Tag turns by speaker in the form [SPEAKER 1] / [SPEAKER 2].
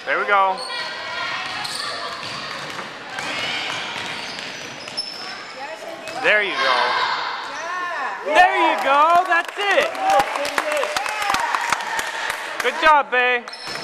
[SPEAKER 1] There we go. There you go. There you go. That's it. Good job, Bae.